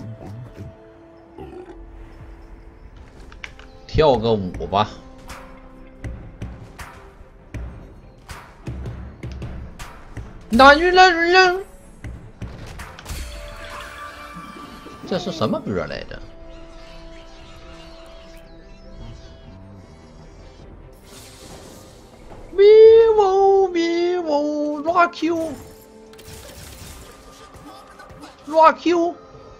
跳个舞吧。那日了，这是什么歌来着 ？vivo rock you rock you。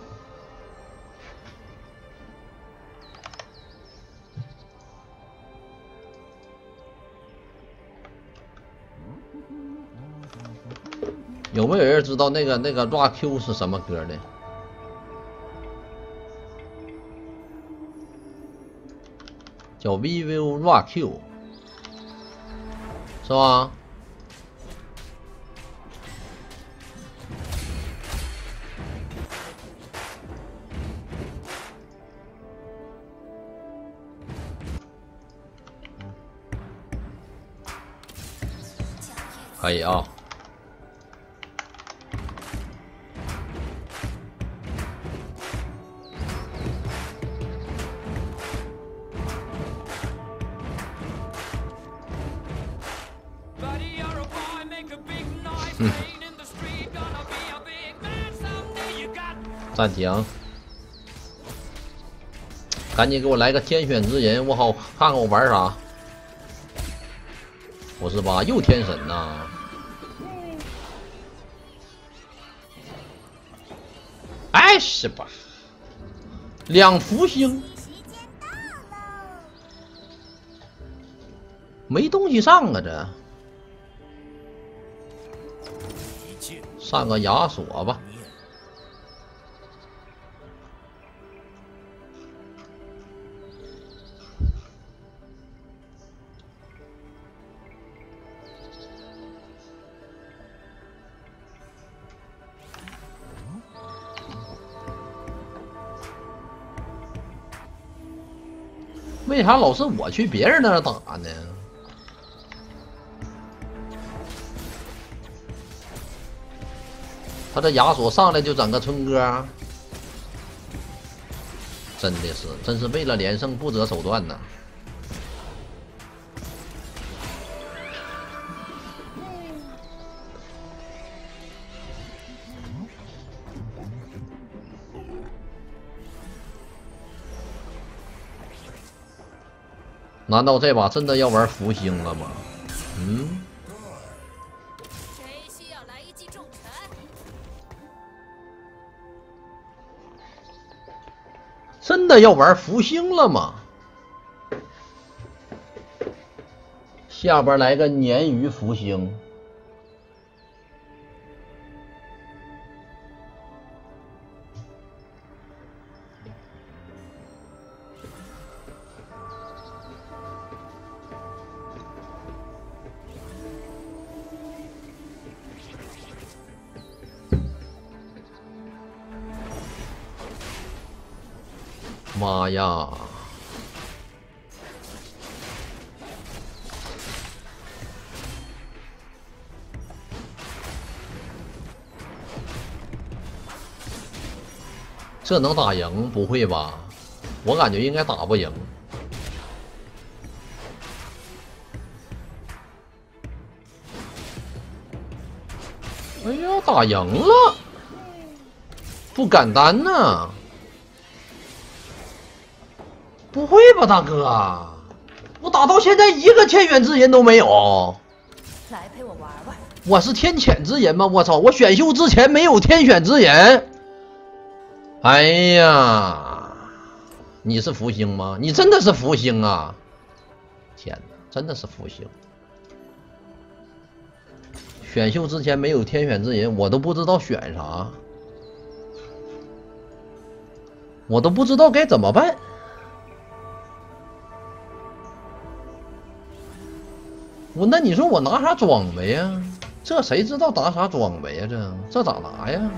有没有人知道那个 Rock Q 是什么歌的？叫 vivo Rock Q， 是吧？可以啊。 暂停，赶紧给我来个天选之人，我好看看我玩啥。不是吧？又天神呐！哎，是吧？2福星，没东西上啊，这上个亚索吧。 为啥老是我去别人那儿打呢？他这亚索上来就整个春哥，真是为了连胜不择手段呐！难道这把真的要玩福星了吗？嗯。 谁需要来一记重拳？ 真的要玩福星了吗？下边来个鲶鱼福星。 妈呀！这能打赢？不会吧？我感觉应该打不赢。哎呀，打赢了！不简单呐！ 不会吧，大哥！我打到现在一个天选之人都没有。 来陪我玩玩。 我是天谴之人吗？我操！我选秀之前没有天选之人。哎呀，你是福星吗？你真的是福星啊！天哪，真的是福星！选秀之前没有天选之人，我都不知道选啥，我都不知道该怎么办。 那你说我拿啥装备呀？这谁知道拿啥装备呀？这咋拿呀？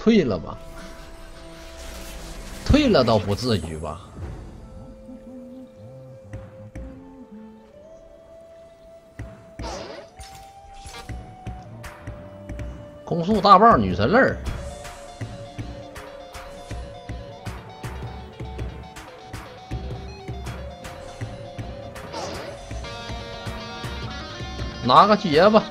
退了吧，退了倒不至于吧。攻速大棒女神泪儿，拿个结吧。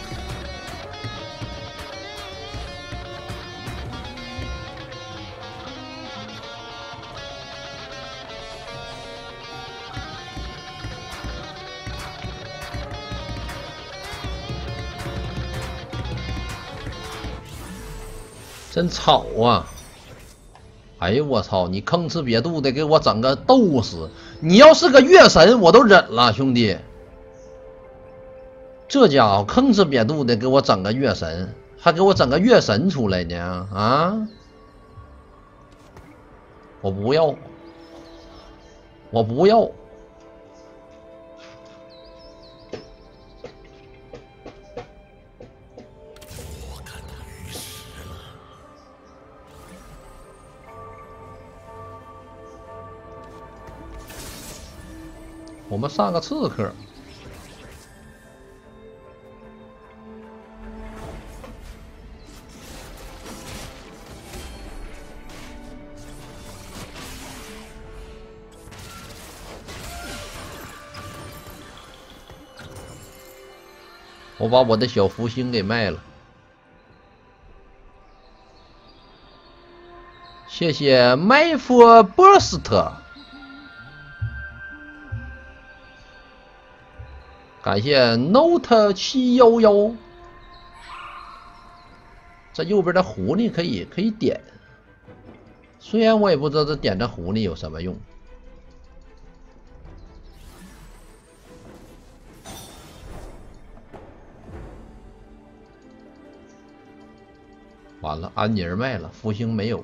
真吵啊！哎呦我操！你吭哧瘪肚的给我整个斗士，你要是个月神我都忍了，兄弟。这家伙吭哧瘪肚的给我整个月神，还给我整个月神出来呢啊！我不要，我不要。我们上个刺客，我把我的小福星给卖了，谢谢 My for Burst。感谢 Note 711，这右边的狐狸可以点，虽然我也不知道这点这狐狸有什么用。完了，安妮儿卖了，福星没有了。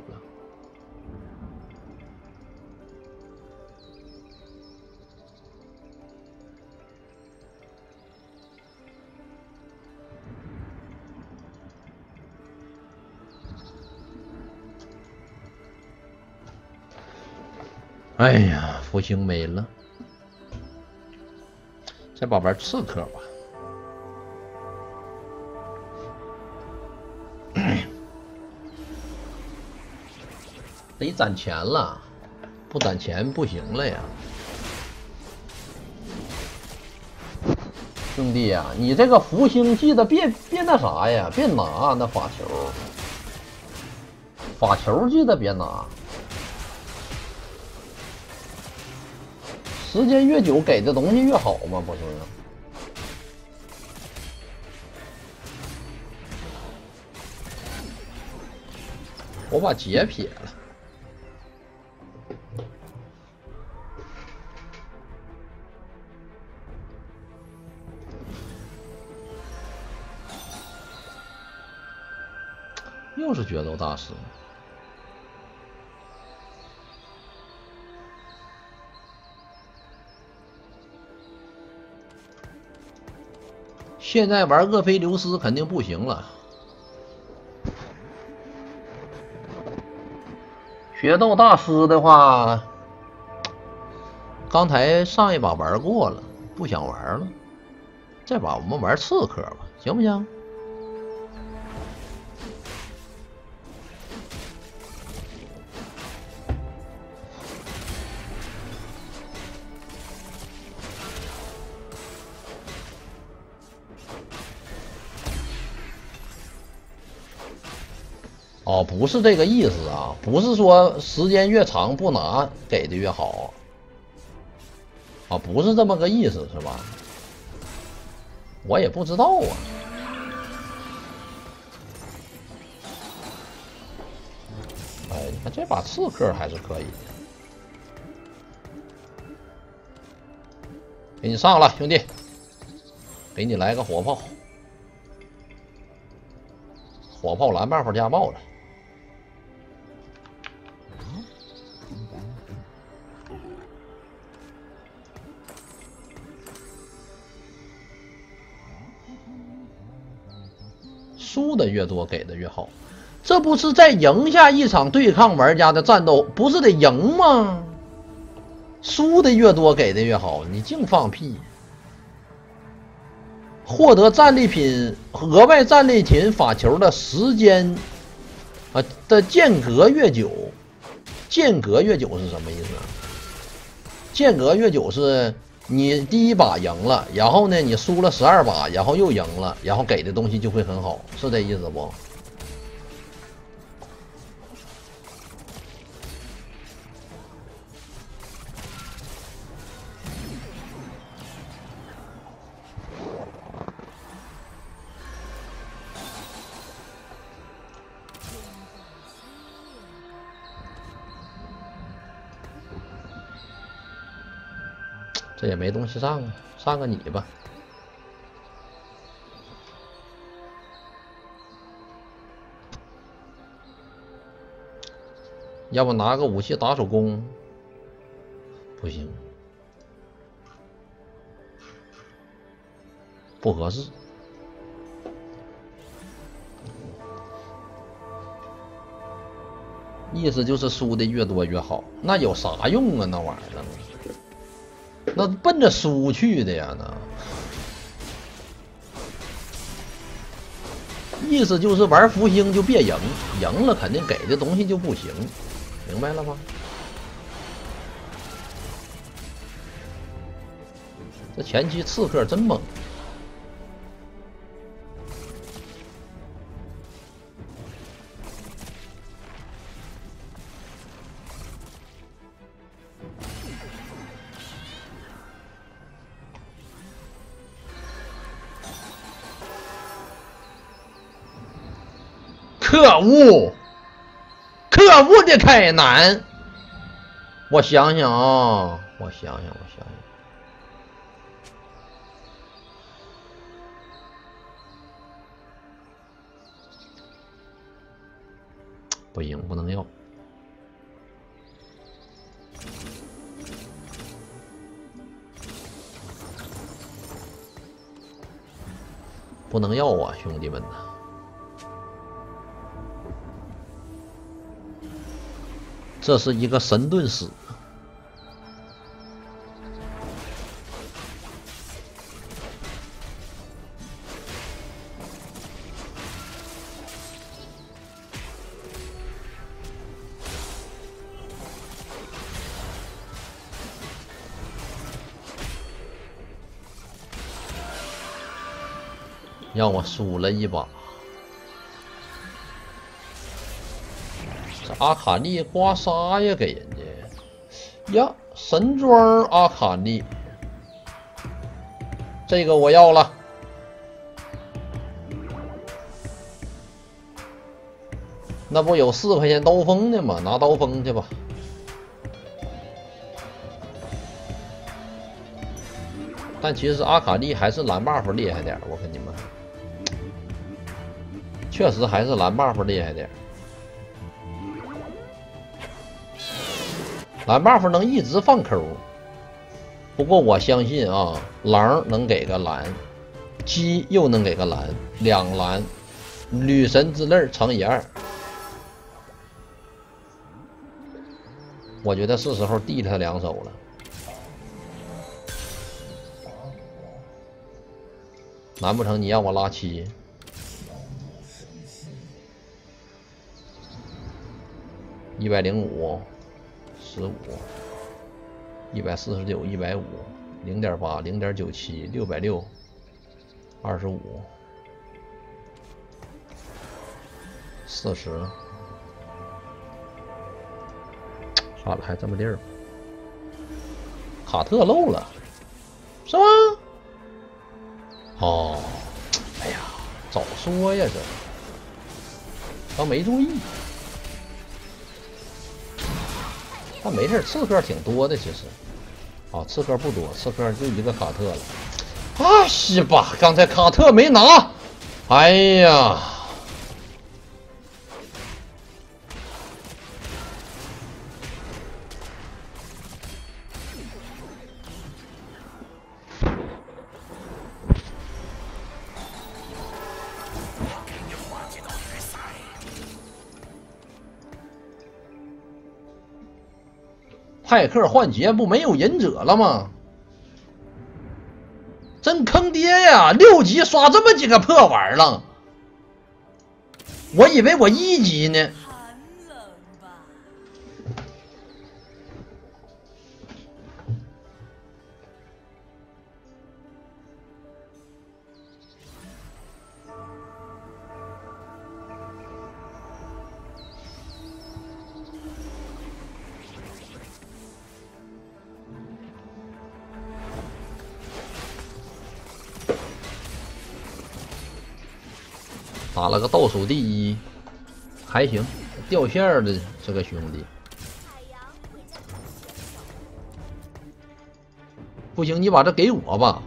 哎呀，福星没了，再把玩刺客吧。得攒钱了，不攒钱不行了呀，兄弟呀，你这个福星记得别那啥呀，别拿那法球，法球记得别拿。时间越久，给的东西越好嘛，不是？我把劫撇了。又是决斗大师。现在玩厄斐琉斯肯定不行了。决斗大师的话，刚才上一把玩过了，不想玩了。这把我们玩刺客吧，行不行？哦，不是这个意思啊，不是说时间越长不拿给的越好啊，不是这么个意思是吧？我也不知道啊。哎，你看这把刺客还是可以的，给你上了，兄弟，给你来个火炮，火炮蓝 buff 加爆了。输的越多给的越好， 这不是在赢下一场对抗玩家的战斗，不是得赢吗？输的越多给的越好，你净放屁！获得战利品额外战利品法球的时间的间隔越久，间隔越久是什么意思？间隔越久是你第一把赢了，然后呢你输了12把，然后又赢了，然后给的东西就会很好，是这意思不？这也没东西上啊，上个你吧。要不拿个武器打手工？不行，不合适。意思就是输的越多越好，那有啥用啊？那玩意儿。那奔着输去的呀，那意思就是玩福星就别赢，赢了肯定给的东西就不行，明白了吗？这前期刺客真猛。可恶！可恶的开南！我想想啊，我想想。不行，不能要。不能要啊，兄弟们呐！这是一个神盾史。让我输了一把。这阿卡丽刮痧呀，给人家呀！神装阿卡丽，这个我要了。那不有4块钱刀锋的吗？拿刀锋去吧。但其实阿卡丽还是蓝 buff 厉害点，我跟你们，确实还是蓝 buff 厉害点。蓝 buff 能一直放抠，不过我相信啊，狼能给个蓝，鸡又能给个蓝，2蓝，女神之泪乘以2，我觉得是时候递他2手了。难不成你让我拉7？ 105、15、149、150、0.8、0.97、660、25、40。算了，还这么地儿吧。卡特漏了，是吗？哦，哎呀，早说呀，这他没注意。但没事，刺客挺多的，其实。啊，刺客不多，刺客就1个卡特了。啊西吧，刚才卡特没拿。哎呀！ 派克换鞋不没有忍者了吗？真坑爹呀！6级刷这么几个破玩意儿了，我以为我1级呢。 寒冷吧。 打了个倒数第1，还行，掉线儿的这个兄弟。不行，你把这给我吧。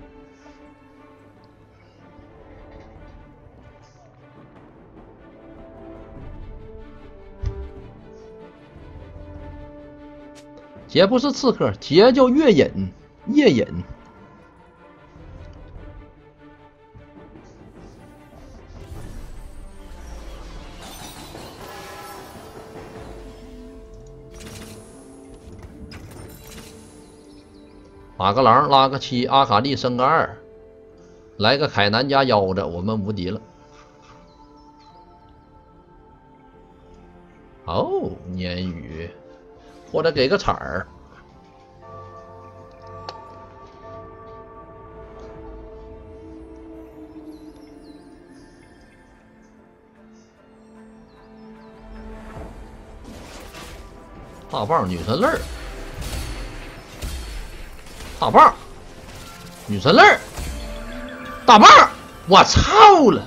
劫不是刺客，劫叫月隐，夜隐。打个狼，拉个7，阿卡丽升个2，来个凯南加腰子，我们无敌了。哦，鲶鱼，或者给个铲儿。大棒女神泪儿。大棒，女神泪儿，大棒，我操了！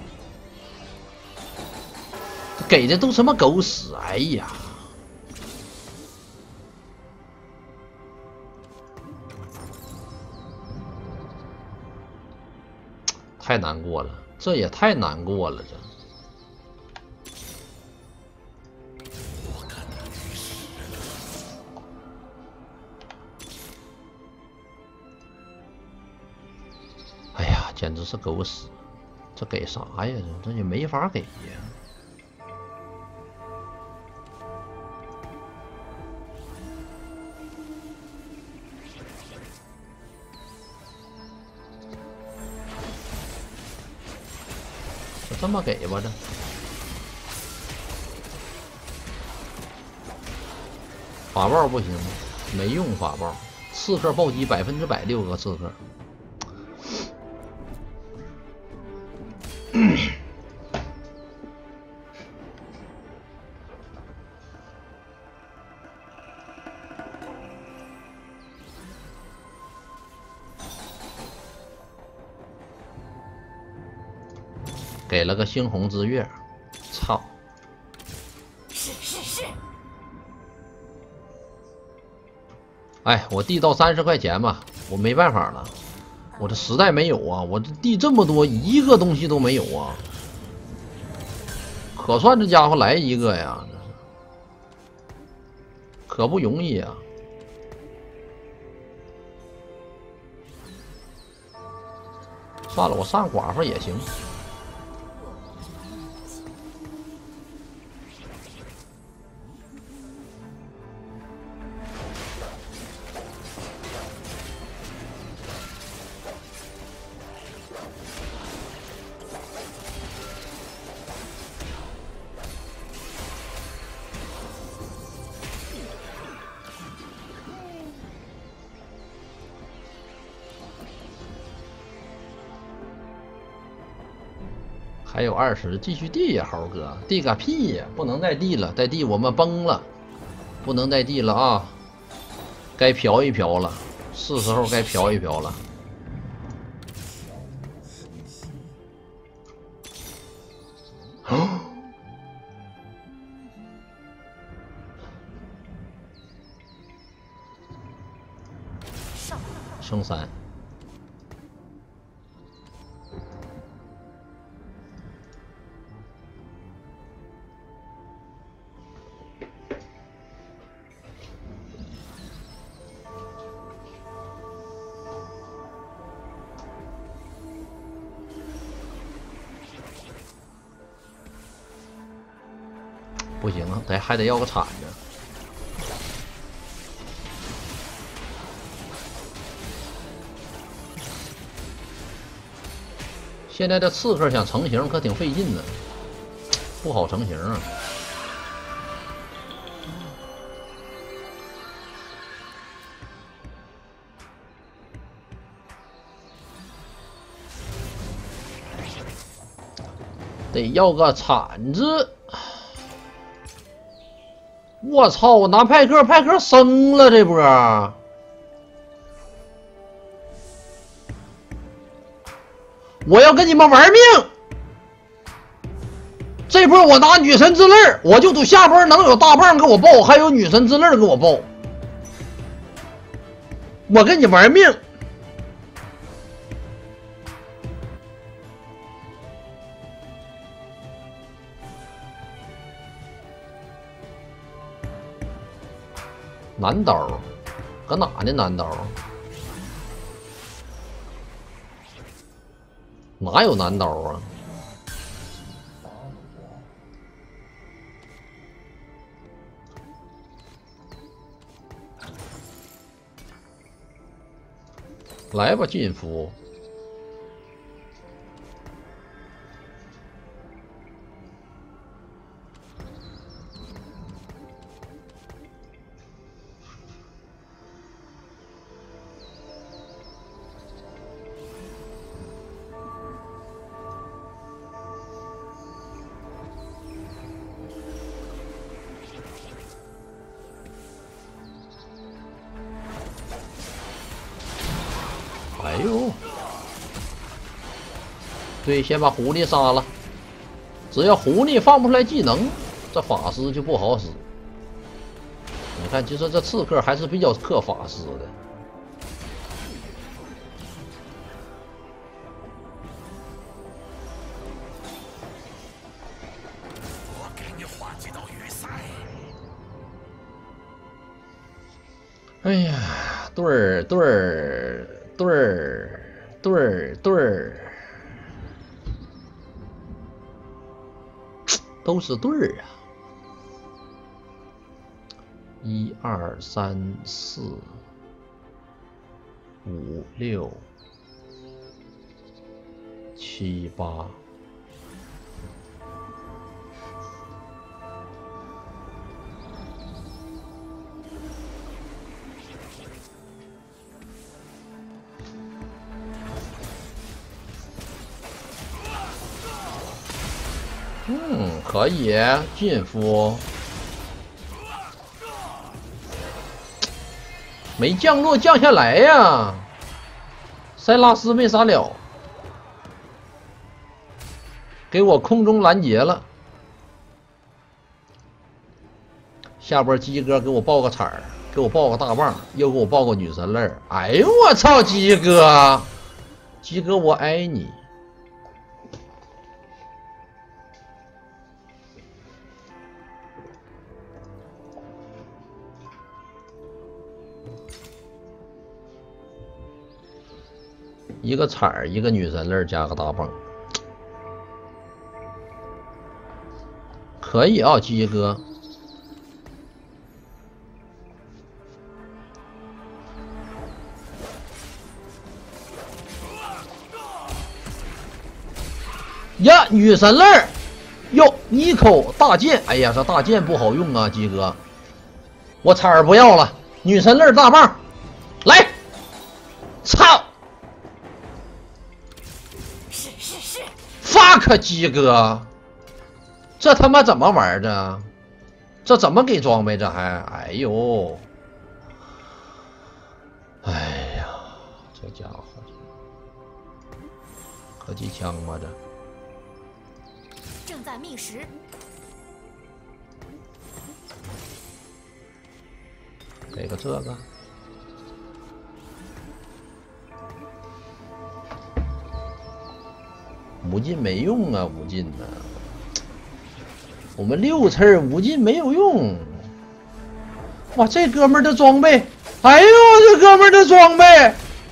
给的都什么狗屎！哎呀，太难过了，这也太难过了，这。简直是狗屎！这给啥呀？这也没法给呀！就这么给吧，这法爆不行，没用法爆。刺客暴击100%，6个刺客。给了个猩红之月，操！ 是。 哎，我地到30块钱吧，我没办法了，我这实在没有啊，我这地这么多，一个东西都没有啊，可算这家伙来一个呀，可不容易啊。算了，我上寡妇也行。还有20，继续递呀，猴哥，递个屁呀！不能再递了，再递我们崩了，不能再递了啊！该嫖一嫖了，是时候该嫖一嫖了。升3。不行啊，还得要个铲子。 现在这刺客想成型可挺费劲的，不好成型啊。得要个铲子。我操！我拿派克，派克生了这波。我要跟你们玩命！这波我拿女神之泪，我就赌下波能有大棒给我爆，还有女神之泪给我爆。我跟你玩命！南刀，搁哪呢？南刀？哪有南刀啊？来吧，进夫。哎呦，对，先把狐狸杀了。只要狐狸放不出来技能，这法师就不好使。你看，其实这刺客还是比较克法师的。 我给你画几道雨伞。 哎呀，对儿对儿对儿对儿对儿，都是对儿啊！1、2、3、4、5、6、7、8。可以进夫，没降落降下来呀！塞拉斯没杀了，给我空中拦截了。下波鸡哥给我爆个铲儿，给我爆个大棒，又给我爆个女神泪。哎呦我操，鸡哥，鸡哥我爱你。一个铲儿，一个女神泪，加个大棒，可以啊，鸡哥。呀，女神泪儿，哟，一口大剑，哎呀，这大剑不好用啊，鸡哥，我铲儿不要了，女神泪儿大棒，来，操！fuck 鸡哥，这他妈怎么玩的？这怎么给装备？这还，哎呦，哎呀，这家伙，科技枪吗？这正在觅食。 给个这个。无尽没用啊，无尽呐、我们6次无尽没有用。哇，这哥们儿的装备，哎呦，这哥们儿的装备，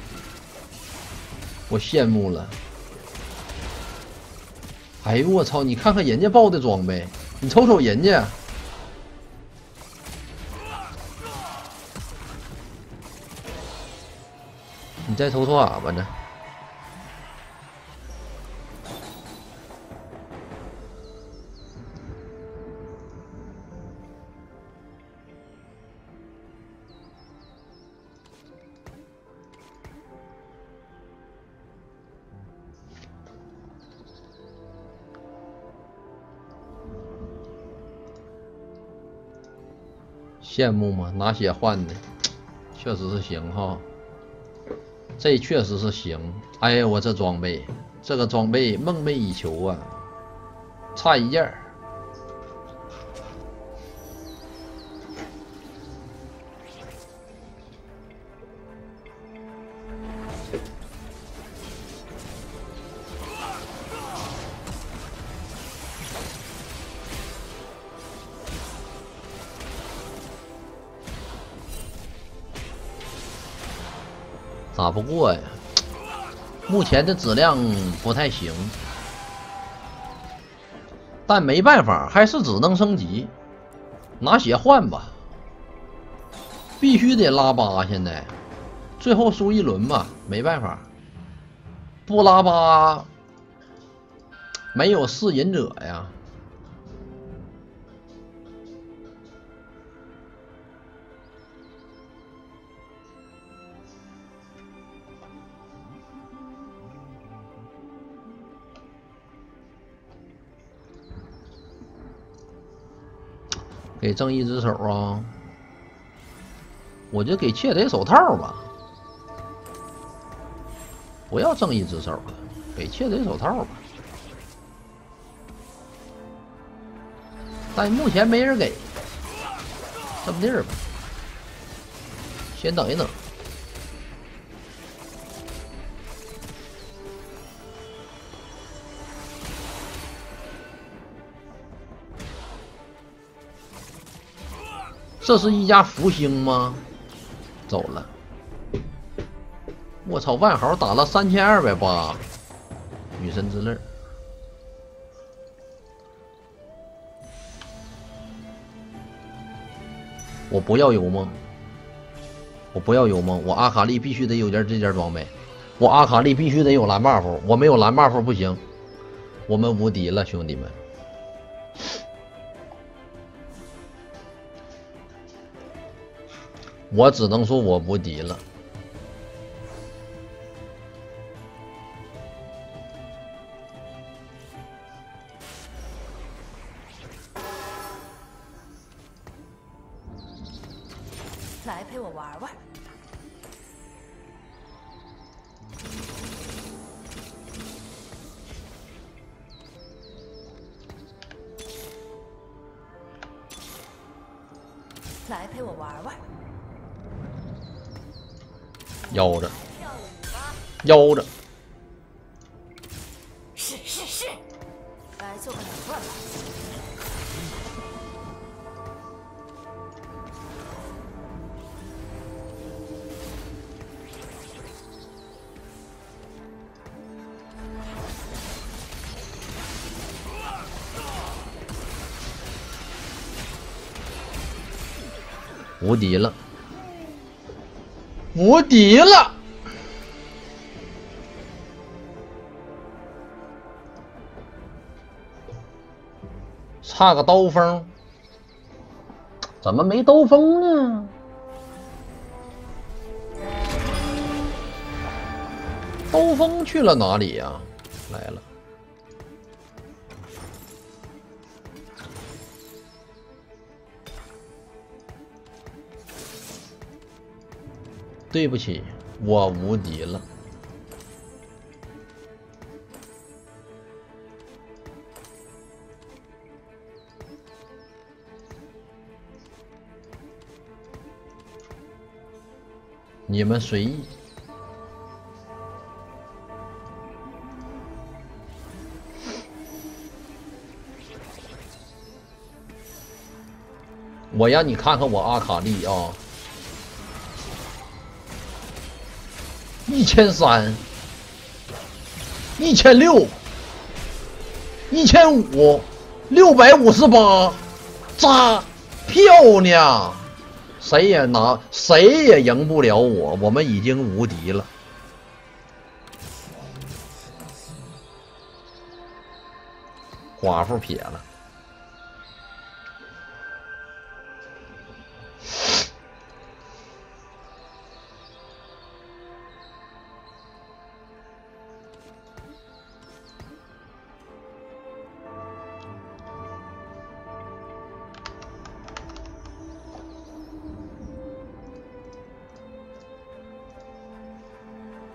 我羡慕了。哎呦我操！你看看人家爆的装备，你瞅瞅人家。你再瞅瞅俺们呢。 羡慕吗？拿血换的，确实是行哈。这确实是行。哎呀，我这装备，这个装备梦寐以求啊，差一件儿。打不过呀，目前的质量不太行，但没办法，还是只能升级，拿血换吧，必须得拉8，现在最后输一轮吧，没办法，不拉8没有噬隐者呀。给正义之手啊！我就给窃贼手套吧，不要正义之手了，给窃贼手套吧。但目前没人给，这么地儿吧，先等一等。这是一家福星吗？走了。我操，万豪打了3280，女神之泪。我不要有梦，我不要有梦，我阿卡丽必须得有这件装备，我阿卡丽必须得有蓝 buff， 我没有蓝 buff 不行，我们无敌了，兄弟们。我只能说我无敌了。 来陪我玩玩。来陪我玩玩。 腰着，腰着。 是，来做个两段吧。 无敌了，无敌了！差个刀锋，怎么没刀锋呢？刀锋去了哪里呀？来了。对不起，我无敌了。你们随意。我让你看看我阿卡丽啊，1300、1600、1500、658，炸，漂亮！谁也赢不了我，我们已经无敌了。寡妇撇了。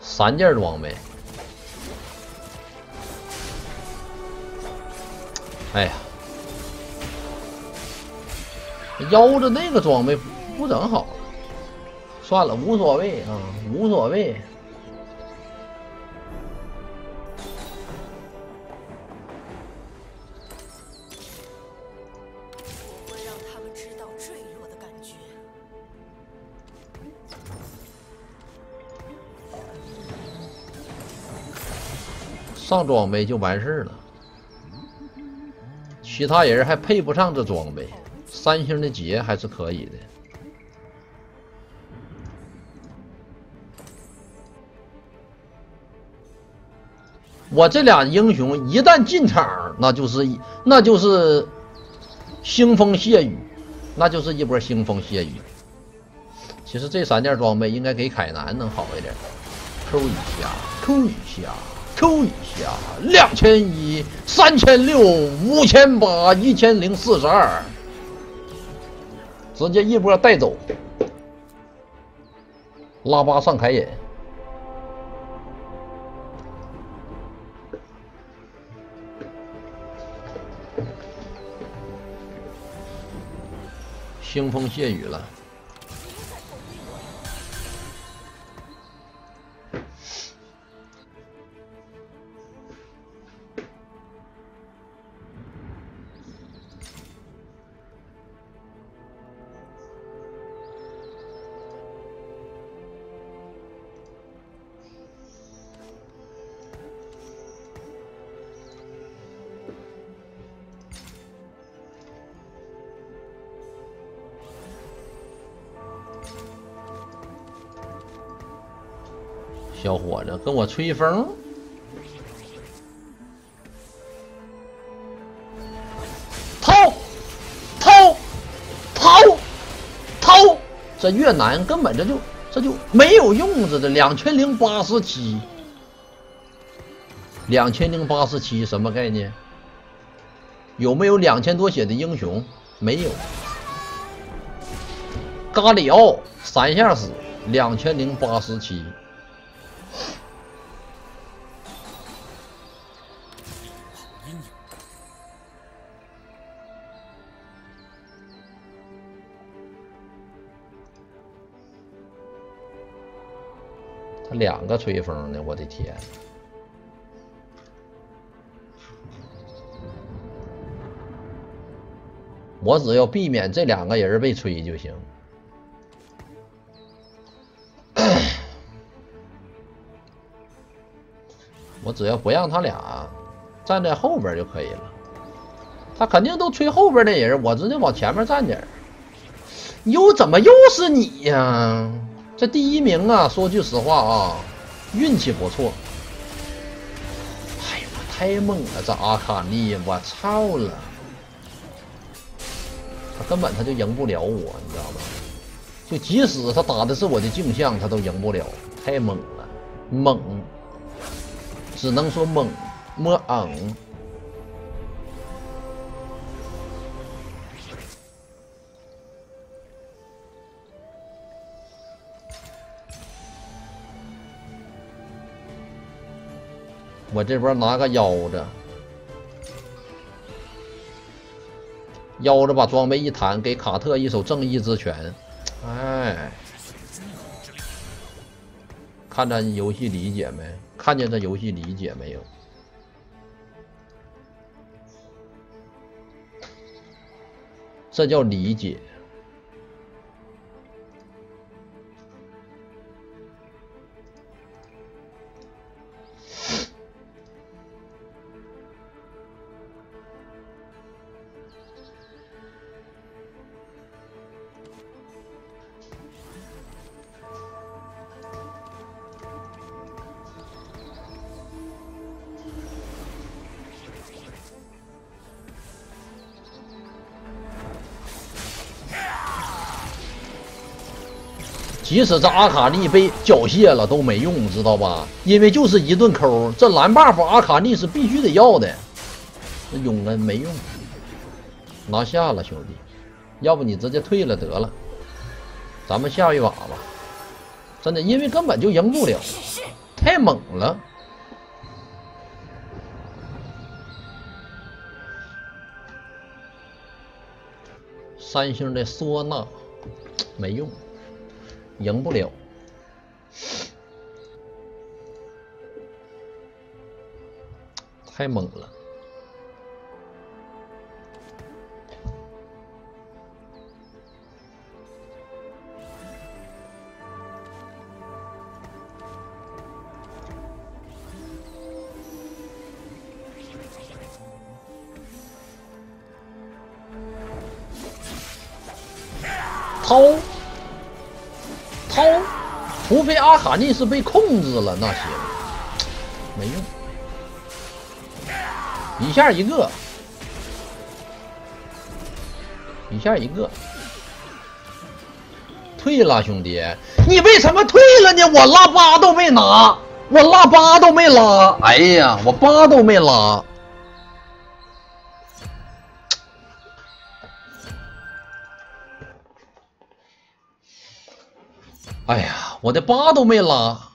3件装备。哎呀，腰子那个装备不整好，算了，无所谓啊，无所谓。 我会让他们知道坠落的感觉。 上装备就完事了。其他人还配不上这装备，3星的劫还是可以的。我这俩英雄一旦进场，那就是腥风血雨，那就是一波腥风血雨。其实这3件装备应该给凯南能好一点，扣一下，扣一下。扣一下，2100、3600、5800、1042，直接一波带走。拉巴上凯隐，腥风血雨了。小伙子跟我吹风，掏，这越南根本这就没有用，这2087什么概念？有没有2000多血的英雄？没有。咖里奥3下死，2087。他2个吹风呢，我的天！我只要避免这2个人被吹就行。我只要不让他俩站在后边就可以了。他肯定都吹后边的人，我直接往前面站点。怎么又是你呀？这第1名啊，说句实话啊，运气不错。哎呀，太猛了，这阿卡丽，我操了！他根本就赢不了我，你知道吗？就即使他打的是我的镜像，他都赢不了，太猛了，猛，只能说猛。我这边拿个腰子把装备一弹，给卡特一手正义之拳。哎，看这游戏理解没？看见这游戏理解没有？这叫理解。即使这阿卡丽被缴械了都没用，知道吧？因为就是一顿抠，这蓝 buff 阿卡丽是必须得要的，这永恩没用，拿下了兄弟，要不你直接退了得了，咱们下一把吧，真的，因为根本就赢不了。 太猛了。3星的唢呐没用，赢不了。太猛了。掏，除非阿卡尼是被控制了，那行没用，一下一个，退了，兄弟，你为什么退了呢？我拉8都没拿，我拉8都没拉，哎呀，我8都没拉。哎呀，我的8都没拉。